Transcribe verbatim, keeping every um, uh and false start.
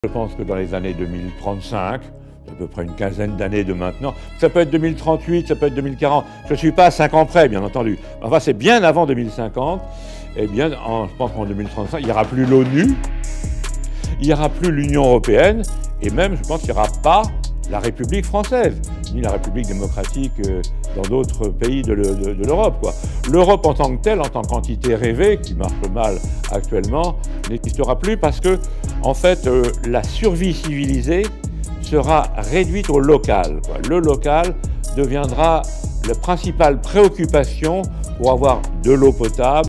Je pense que dans les années deux mille trente-cinq, à peu près une quinzaine d'années de maintenant, ça peut être deux mille trente-huit, ça peut être deux mille quarante, je ne suis pas à cinq ans près, bien entendu. Enfin, c'est bien avant deux mille cinquante, et bien, en, je pense qu'en deux mille trente-cinq, il n'y aura plus l'ONU, il n'y aura plus l'Union européenne, et même, je pense qu'il n'y aura pas la République française, ni la République démocratique euh, dans d'autres pays de l'Europe. L'Europe en tant que telle, en tant qu'entité rêvée, qui marche mal actuellement, n'existera plus parce que, en fait, euh, la survie civilisée sera réduite au local, quoi. Le local deviendra la principale préoccupation pour avoir de l'eau potable,